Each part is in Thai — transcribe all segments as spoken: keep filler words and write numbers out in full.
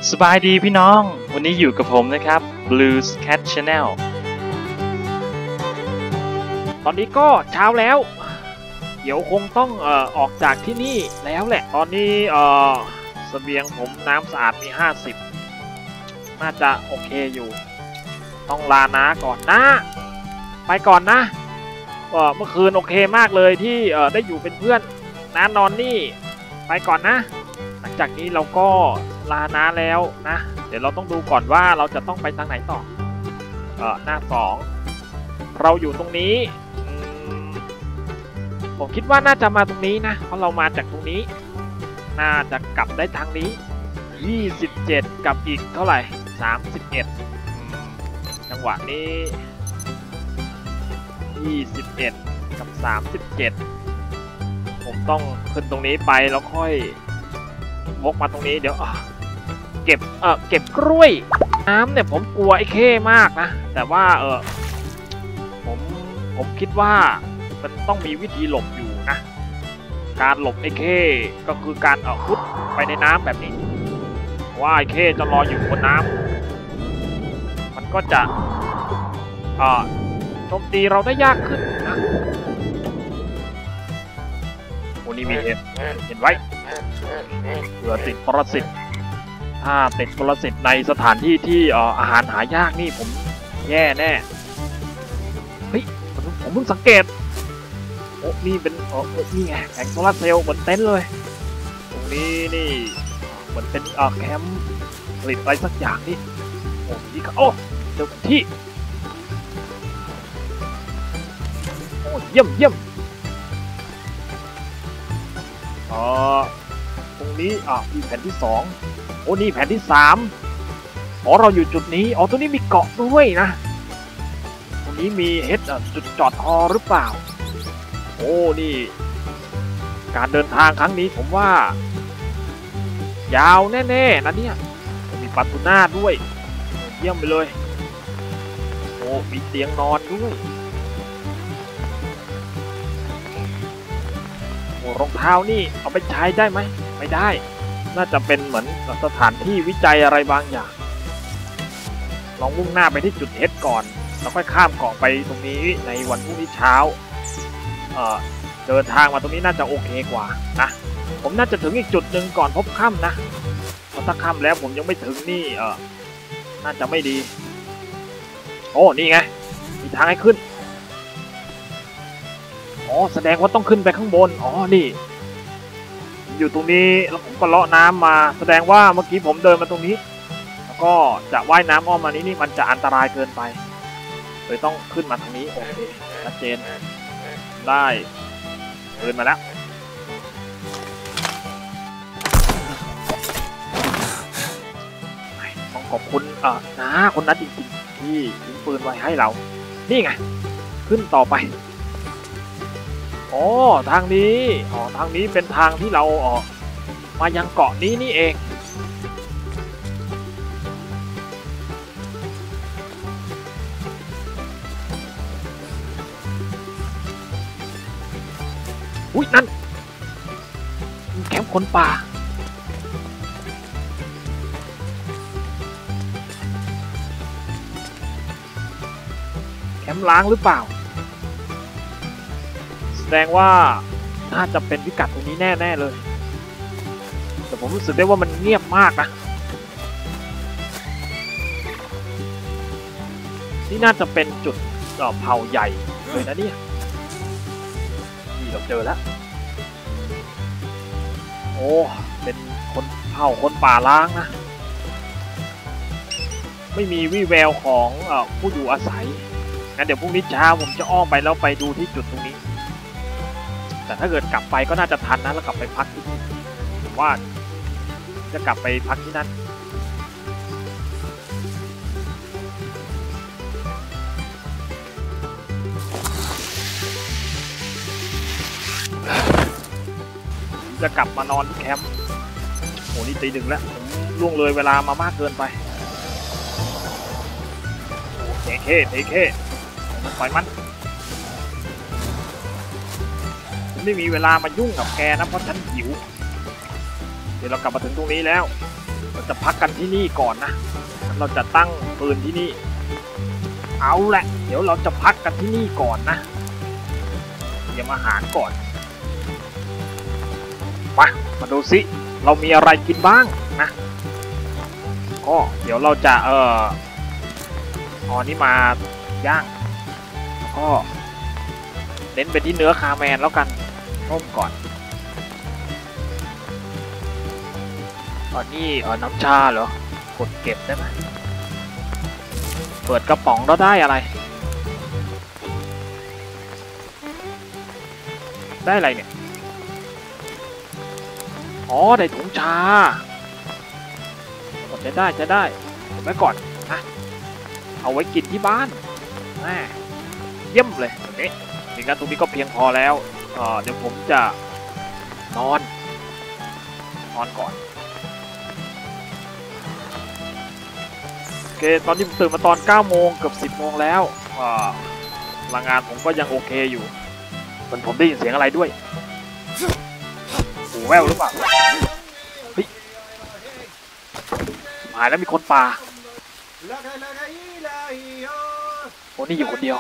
สบายดีพี่น้องวันนี้อยู่กับผมนะครับ Blues Cat Channel ตอนนี้ก็เช้าแล้วเดี๋ยวคงต้องเอ่อออกจากที่นี่แล้วแหละตอนนี้เอ่อเสบียงผมน้ำสะอาดมีห้าสิบน่าจะโอเคอยู่ต้องลาน้าก่อนนะไปก่อนนะเอ่อเมื่อคืนโอเคมากเลยที่เอ่อได้อยู่เป็นเพื่อนน้านอนนี่ไปก่อนนะหลังจากนี้เราก็ลาน้าแล้วนะเดี๋ยวเราต้องดูก่อนว่าเราจะต้องไปทางไหนต่อเอ่อหน้าสองเราอยู่ตรงนี้ผมคิดว่าน่าจะมาตรงนี้นะเพราะเรามาจากตรงนี้น่าจะกลับได้ทางนี้ยี่สิบเจ็ดกับอีกเท่าไหร่สามสิบเอ็ดจังหวะนี้ยี่สิบเอ็ดกับสามสิบเจ็ดผมต้องขึ้นตรงนี้ไปแล้วค่อยวกมาตรงนี้เดี๋ยวเก็บเออเก็บกล้วยน้ำเนี่ยผมกลัวไอ้เข้มากนะแต่ว่าเออผมผมคิดว่ามันต้องมีวิธีหลบอยู่นะการหลบไอ้เข้ก็คือการเอาพุดไปในน้ำแบบนี้ว่าไอ้เข้จะรออยู่บนน้ำมันก็จะเอ่อโจมตีเราได้ยากขึ้นนะโอ้นี่มีเห็นเห็นไว้เผื่อติดปรสิตถ้าติดปรสิตในสถานที่ที่เอ่ออาหารหายากนี่ผมแย่แน่เฮ้ยผมเพิ่งสังเกตโอ้นี่เป็นโอ้นี่ไงแผงโซลาร์เซลล์เหมือนเต็นท์เลยตรงนี้นี่เหมือนเป็นเอ่อแคมป์ผลิตอะไรสักอย่างนี่โอ้นี่ก็โอ้เจอที่โอ้เยี่ยมเยี่ยมเอ่อตรงนี้อ่ะมีแผ่นที่สองโอ้นี่แผ่นที่สามอ๋อเราอยู่จุดนี้อ๋อตรงนี้มีเกาะด้วยนะตรงนี้มีเฮดจุดจอดฮอหรือเปล่าโอ้นี่การเดินทางครั้งนี้ผมว่ายาวแน่ๆนะเนี่ยมีปาตูน่าด้วยเยี่ยมไปเลยโอ้มีเตียงนอนด้วยโอ้รองเท้านี่เอาไปใช้ได้ไหมไม่ได้น่าจะเป็นเหมือนสถานที่วิจัยอะไรบางอย่างลองมุ่งหน้าไปที่จุดเฮดก่อนแล้วค่อยข้ามเกาะไปตรงนี้ในวันพรุ่งนี้เช้าเอ่อเดินทางมาตรงนี้น่าจะโอเคกว่านะผมน่าจะถึงอีกจุดหนึ่งก่อนพบค่ำนะเพราะถ้าค่ำแล้วผมยังไม่ถึงนี่เออน่าจะไม่ดีโอ้นี่ไงมีทางให้ขึ้นอ๋อแสดงว่าต้องขึ้นไปข้างบนอ๋อนี่อยู่ตรงนี้แล้วผมก็เลาะน้ำมาแสดงว่าเมื่อกี้ผมเดินมาตรงนี้แล้วก็จะว่ายน้ำอ้อมมานี้นี่มันจะอันตรายเกินไปเลยต้องขึ้นมาทางนี้โอเคชัดเจนได้เดินมาแล้วต้องขอบคุณเอ่อนะคนนั้นจริงๆที่ทิ้งปืนไว้ให้เรานี่ไงขึ้นต่อไปอ๋อทางนี้อ๋อทางนี้เป็นทางที่เราออกมายังเกาะนี้นี่เองอุ้ยนั่นแคมป์คนป่าแคมป์ล้างหรือเปล่าแสดงว่าน่าจะเป็นพิกัดตรงนี้แน่ๆเลยแต่ผมรู้สึกได้ว่ามันเงียบมากนะนี่น่าจะเป็นจุดเผ่าใหญ่เลยนะเนี่ยนี่เราเจอแล้วโอ้เป็นคนเผ่าคนป่าล้างนะไม่มีวี่แววของเอ่อผู้อยู่อาศัยงั้นเดี๋ยวพรุ่งนี้เช้าผมจะอ้อมไปแล้วไปดูที่จุดตรงนี้แต่ถ้าเกิดกลับไปก็น่าจะทันนะแล้วกลับไปพักที่นี่ผมว่าจะกลับไปพักที่นั่นจะกลับมานอนที่แคมป์โหนี่ตีหนึ่งแล้วผมล่วงเลยเวลามามากเกินไปเทเคเทเคปล่อยมันไม่มีเวลามายุ่งกับแกนะเพราะฉันหิวเดี๋ยวเรากลับมาถึงตรงนี้แล้วจะพักกันที่นี่ก่อนนะเราจะตั้งปืนที่นี่เอาแหละเดี๋ยวเราจะพักกันที่นี่ก่อนนะเตรียมอาหารก่อนมามาดูสิเรามีอะไรกินบ้างนะก็เดี๋ยวเราจะเอ่อเอาอันนี้มาย่างแล้วก็เน้นไปที่เนื้อคาแมนแล้วกันต้มก่อนอันนี้เออน้ำชาเหรอกดเก็บได้ไหมเปิดกระป๋องแล้วได้อะไรได้อะไรเนี่ยอ๋อได้ถุงชากดจะได้จะได้เก็บไว้ก่อนนะเอาไว้กินที่บ้านแม่เยี่ยมเลยตรงนี้ถึงกันตรงนี้ก็เพียงพอแล้วเออเดี๋ยวผมจะนอนนอนก่อนโอเคตอนที่ผมตื่นมาตอนเก้าโมงเกือบสิบโมงแล้วพลังงานผมก็ยังโอเคอยู่เหมือนผมได้ยินเสียงอะไรด้วยหูแว่วหรือเปล่าเฮ้ยหายแล้วมีคนป่าโอ้นี่อยู่คนเดียว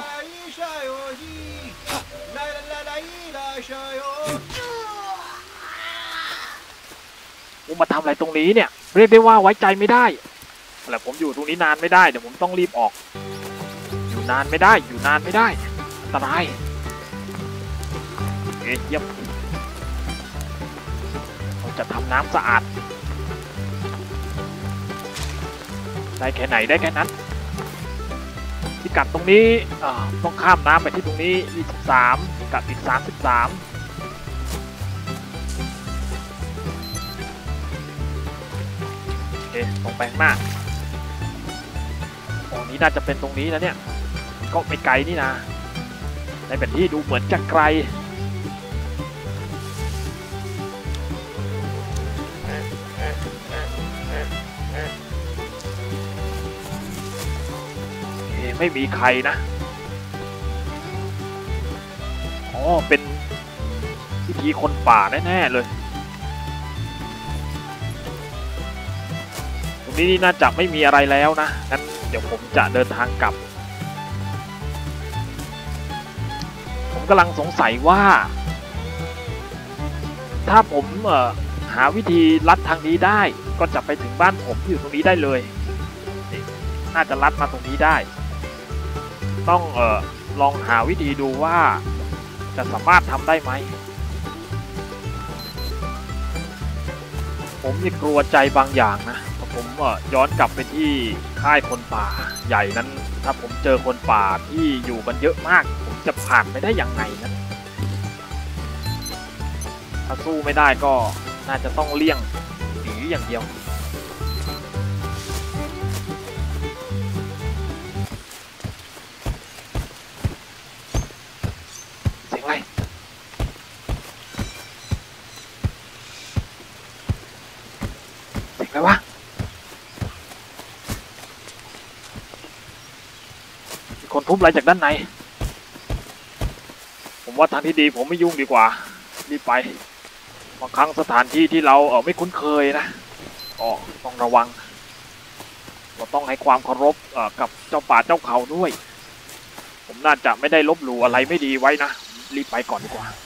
ผมมาทำอะไรตรงนี้เนี่ยเรียกได้ว่าไว้ใจไม่ได้แต่ผมอยู่ตรงนี้นานไม่ได้เดี๋ยวผมต้องรีบออกอยู่นานไม่ได้อยู่นานไม่ได้อันตรายเอ๊ะเยี่ยมเราจะทำน้ำสะอาดได้แค่ไหนได้แค่นั้นพิกัดตรงนี้ต้องข้ามน้ำไปที่ตรงนี้ยี่สิบสามกับอีกสามสิบสามโอเคตรงไปข้างหน้าตรงนี้น่าจะเป็นตรงนี้นะเนี่ยก็ไม่ไกลนี่นะในแผนที่ดูเหมือนจะไกลไม่มีใครนะอ๋อเป็นพิธีคนป่าแน่ๆเลยตรงนี้น่าจะไม่มีอะไรแล้วนะงั้นเดี๋ยวผมจะเดินทางกลับผมกำลังสงสัยว่าถ้าผมเอ่อหาวิธีลัดทางนี้ได้ก็จะไปถึงบ้านผมที่อยู่ตรงนี้ได้เลยน่าจะลัดมาตรงนี้ได้ต้องเอ่อลองหาวิธีดูว่าจะสามารถทำได้ไหมผมนี่กลัวใจบางอย่างนะถ้าผมเอ่อย้อนกลับไปที่ค่ายคนป่าใหญ่นั้นถ้าผมเจอคนป่าที่อยู่กันเยอะมากผมจะผ่านไปได้ยังไงนะถ้าสู้ไม่ได้ก็น่าจะต้องเลี่ยงหนีอย่างเดียวอะไรวะมีคนทุบอะไรจากด้านในผมว่าทางที่ดีผมไม่ยุ่งดีกว่ารีบไปบางครั้งสถานที่ที่เราเออไม่คุ้นเคยนะก็ต้องระวังเราต้องให้ความเคารพเอ่อกับเจ้าป่าเจ้าเขาด้วยผมน่าจะไม่ได้ลบหลู่อะไรไม่ดีไว้นะรีบไปก่อนดีกว่า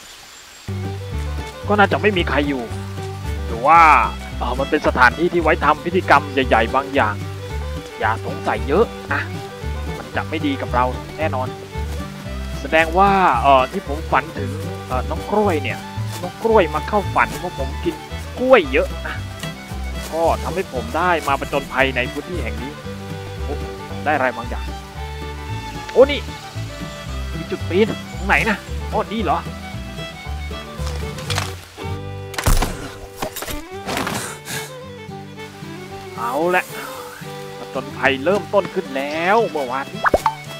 ก็น่าจะไม่มีใครอยู่หรือว่าเออมันเป็นสถานที่ที่ไว้ทำพิธีกรรมใหญ่ๆบางอย่างอย่าสงสัยเยอะนะมันจะไม่ดีกับเราแน่นอนแสดงว่าเออที่ผมฝันถึงเออน้องกล้วยเนี่ยน้องกล้วยมาเข้าฝันว่าผมกินกล้วยเยอะนะก็ทำให้ผมได้มาผจญภัยในพื้นที่แห่งนี้โอ้ได้อะไรบางอย่างโอ้นี่มีจุดปีนตรงไหนนะโอ้นี่เหรอเอาละผจญภัยเริ่มต้นขึ้นแล้วเมื่อวานนี้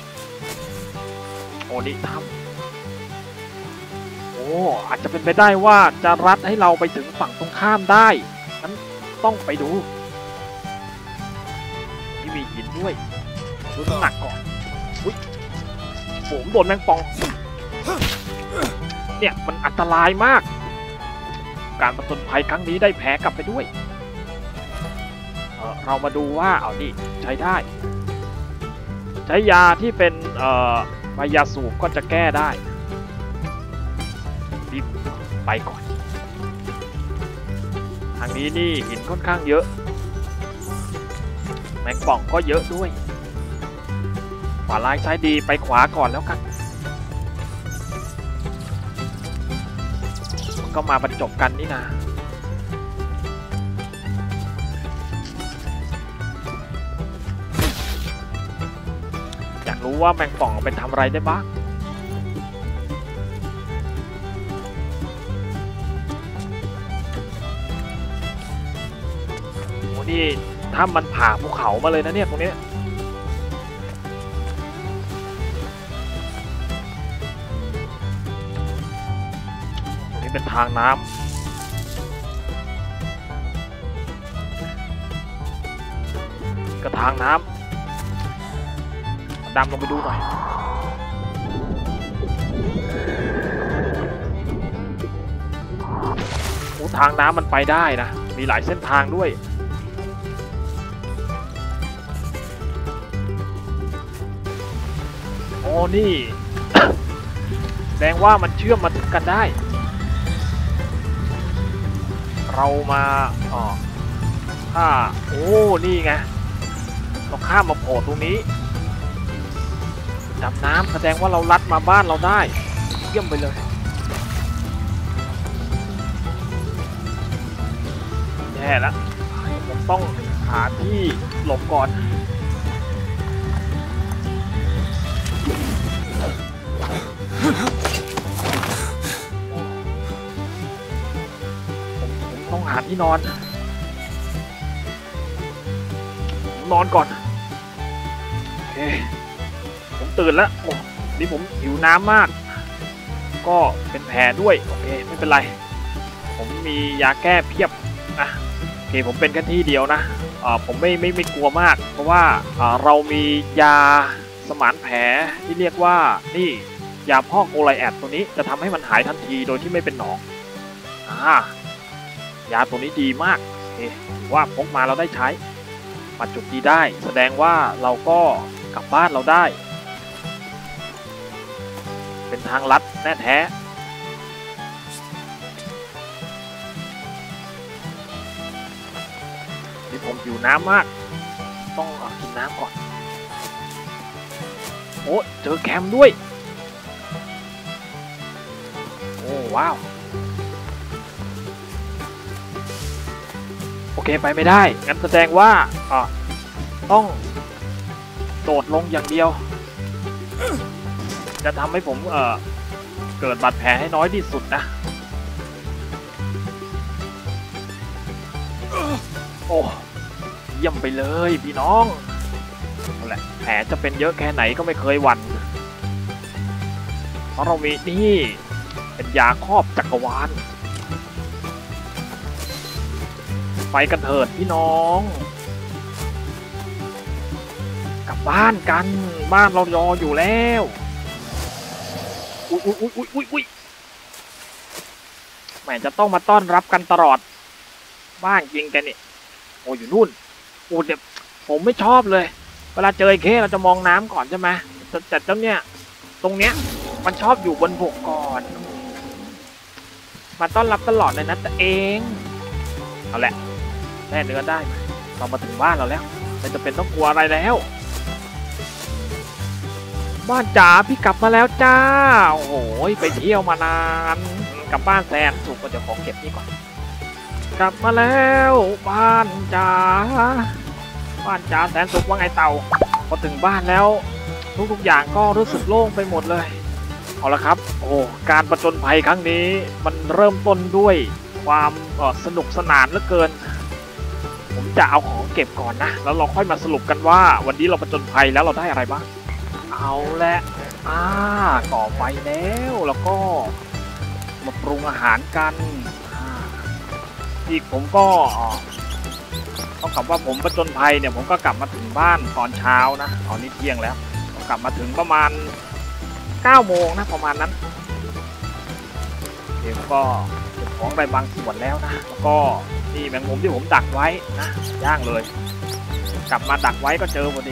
โอ้นี่ทำโอ้อาจจะเป็นไปได้ว่าจะรัดให้เราไปถึงฝั่งตรงข้ามได้งั้นต้องไปดูนี่มีหินด้วยดูน้ำหนักก่อนอุ้ยผมโดนแมงป่องเนี่ยมันอันตรายมากการผจญภัยครั้งนี้ได้แผลกลับไปด้วยเอ่อเรามาดูว่าเอานี่ใช้ได้ใช้ยาที่เป็นเอ่อใบยาสูบก็จะแก้ได้รีบไปก่อนทางนี้นี่หินค่อนข้างเยอะแมงป่องก็เยอะด้วยขวาร้ายซ้ายดีไปขวาก่อนแล้วกันมันก็มาบรรจบกันนี่นะอยากรู้ว่าแมงป่องเอาไปทำอะไรได้บ้างโอ้นี่ถ้ามันผ่าภูเขามาเลยนะเนี่ยตรงนี้เป็นทางน้ำกระทางน้ำดำลงไปดูหน่อยโอ้ทางน้ำมันไปได้นะมีหลายเส้นทางด้วยโอ้นี่ แสดงว่ามันเชื่อมมาถึงกันได้เรามาอ๋อถ้าโอ้นี่ไงเราข้ามมาโผล่ตรงนี้ดำน้ำแสดงว่าเราลัดมาบ้านเราได้เยี่ยมไปเลยแย่แล้วผมต้องหาที่หลบก่อนต้องหาที่นอนผมนอนก่อนโอเคผมตื่นแล้วโอ้นี่ผมหิวน้ำมากก็เป็นแผลด้วยโอเคไม่เป็นไรผมมียาแก้เพียบนะโอเคผมเป็นแค่ที่เดียวนะอ่าผมไม่ไม่ไม่กลัวมากเพราะว่าอ่าเรามียาสมานแผลที่เรียกว่านี่ยาพอกโกไลแอดตัวนี้จะทำให้มันหายทันทีโดยที่ไม่เป็นหนองอ่ายาตัวนี้ดีมากเอ๊ะว่าพกมาเราได้ใช้มาจุดดีได้แสดงว่าเราก็กลับบ้านเราได้เป็นทางลัดแน่แท้นี่ผมหิวน้ำมากต้องกินน้ำก่อนโอ้เจอแคมป์ด้วยโอ้ว้าวโอเคไปไม่ได้งั้นแสดงว่าอ่ะต้องโดดลงอย่างเดียวจะทำให้ผมเอ่อเกิดบาดแผลให้น้อยที่สุดนะโอ้เยี่ยมไปเลยพี่น้องนั่นแหละแผลจะเป็นเยอะแค่ไหนก็ไม่เคยหวั่นเพราะเรามีนี่เป็นยาครอบจักรวาลไปกันเถิดพี่น้องกลับบ้านกันบ้านเรารออยู่แล้วอุ้ยอุ้ยอุ้ยอุ้ยอุ้ยอุ้ยแหมจะต้องมาต้อนรับกันตลอดบ้านจริงกันนี่โอ้อยู่นู่นโอ้เดี๋ยวผมไม่ชอบเลยเวลาเจอไอ้เคเราจะมองน้ำก่อนใช่ไหมแต่แต่เจ้าเนี่ยตรงเนี้ยมันชอบอยู่บนบกก่อนมาต้อนรับตลอดเลยนะแต่เองเอาแหละแน่เนื้อได้เรามาถึงบ้านเราแล้วไม่จะเป็นต้องกลัวอะไรแล้วบ้านจ๋าพี่กลับมาแล้วจ้าโอ้โหไปเที่ยวมานานกลับบ้านแสนสุขก็จะขอเก็บนี่ก่อนกลับมาแล้วบ้านจ๋าบ้านจ๋าแสนสุขว่าไงเต่าพอถึงบ้านแล้วทุกๆอย่างก็รู้สึกโล่งไปหมดเลยเอาละครับโอ้การผจญภัยครั้งนี้มันเริ่มต้นด้วยความสนุกสนานเหลือเกินผมจะเอาของเก็บก่อนนะแล้วเราค่อยมาสรุปกันว่าวันนี้เราผจญภัยแล้วเราได้อะไรบ้างเอาละอ่าก่อไฟแล้วแล้วก็มาปรุงอาหารกันอีกผมก็ต้องกลับว่าผมผจญภัยเนี่ยผมก็กลับมาถึงบ้านตอนเช้านะตอนนี้เที่ยงแล้วกลับมาถึงประมาณเก้าโมงนะประมาณนั้นเดี๋ยวก็เก็บของไปบางส่วนแล้วนะแล้วก็นนี่แมงมุมที่ผมดักไว้นะย่างเลย กลับมาดักไว้ก็เจอพอดี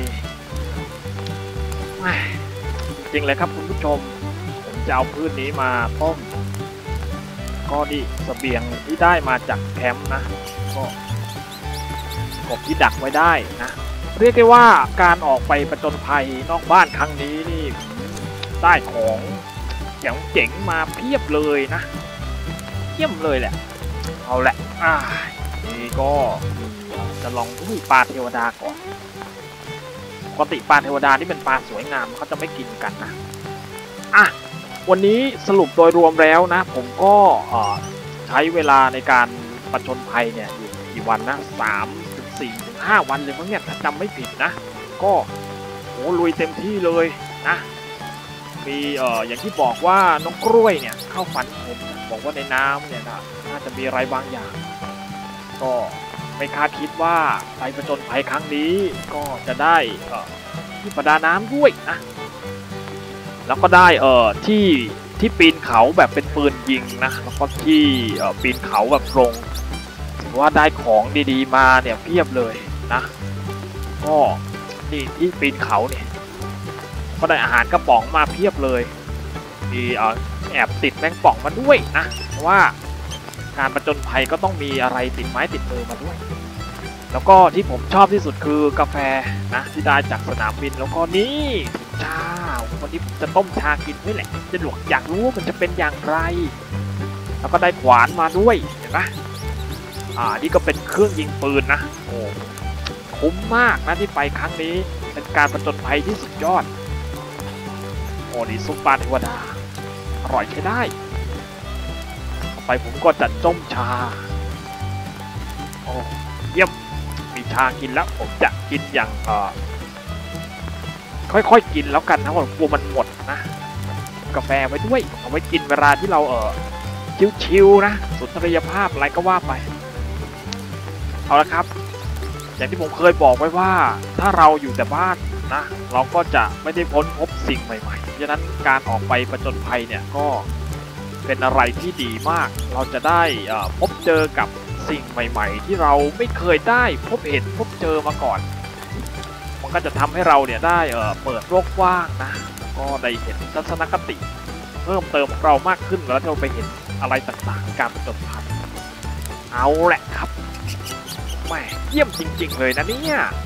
จริงเลยครับคุณผู้ชมผมจะเอาพืชนี้มาต้มก็ดีเสบียงที่ได้มาจากแคมป์นะก็กบที่ดักไว้ได้นะเรียกได้ว่าการออกไปประจนภัยนอกบ้านครั้งนี้นี่ได้ของเจ๋งๆมาเพียบเลยนะเยี่ยมเลยแหละเอาแหละอ่านี่ก็จะลองอุ้ยปลาเทวดาก่อนปกติปลาเทวดาที่เป็นปลาสวยงามเขาจะไม่กินกันนะอ่ะวันนี้สรุปโดยรวมแล้วนะผมก็ใช้เวลาในการประจนภัยเนี่ยอยู่กี่วันนะสามถึงสี่ถึงห้าวันเลยมั้งเนี่ยถ้าจำไม่ผิดนะก็โหลุยเต็มที่เลยนะมีเอ่ออย่างที่บอกว่าน้องกล้วยเนี่ยเข้าฝันผมบอกว่าในน้ำเนี่ยนะน่าจะมีอะไรบางอย่างก็ไม่คาดคิดว่าไปประจนภัยครั้งนี้ก็จะได้เอ่อที่ประดาน้ำด้วยนะแล้วก็ได้เอ่อที่ที่ปีนเขาแบบเป็นปืนยิงนะแล้วก็ที่เอ่อปีนเขาแบบตรงถือว่าได้ของดีๆมาเนี่ยเพียบเลยนะก็นี่ที่ปีนเขาเนี่ยก็ได้อาหารกระป๋องมาเพียบเลยมีเอ่อแอบติดแมงป่องมาด้วยนะเพราะว่าการประจนภัยก็ต้องมีอะไรติดไม้ติดมือมาด้วยแล้วก็ที่ผมชอบที่สุดคือกาแฟนะที่ได้จากสนามบินแล้วก็นี่ชาวันนี้ผมจะต้มชากินด้วยแหละจะหลวกอยากรู้ว่ามันจะเป็นอย่างไรแล้วก็ได้ขวานมาด้วยเห็นไหมอ่านี่ก็เป็นเครื่องยิงปืนนะโอ้คุ้มมากนะที่ไปครั้งนี้เป็นการประจนภัยที่สุดยอดโอ้นี่ซุปปลาเทวดาอร่อยใช้ได้ต่อไปผมก็จะต้มชาโอ้เยี่ยมมีชากินแล้วผมจะกินอย่างเอ่อค่อยๆกินแล้วกันนะผมกลัวมันหมดนะกาแฟไว้ด้วยเอาไว้กินเวลาที่เราเออชิวๆนะสุนทรียภาพอะไรก็ว่าไปเอาละครับอย่างที่ผมเคยบอกไว้ว่าถ้าเราอยู่แต่บ้านนะเราก็จะไม่ได้พ้นพบสิ่งใหม่ๆเพราะฉะนั้นการออกไปประจนภัยเนี่ยก็เป็นอะไรที่ดีมากเราจะได้พบเจอกับสิ่งใหม่ๆที่เราไม่เคยได้พบเห็นพบเจอมาก่อนมันก็จะทำให้เราเนี่ยได้เอ่อเปิดโลกกว้างนะก็ได้เห็นทัศนคติเพิ่มเติมเรามากขึ้นแล้วเราไปเห็นอะไรต่างๆการประจนภัยเอาแหละครับแหมเยี่ยมจริงๆเลยนะเนี่ย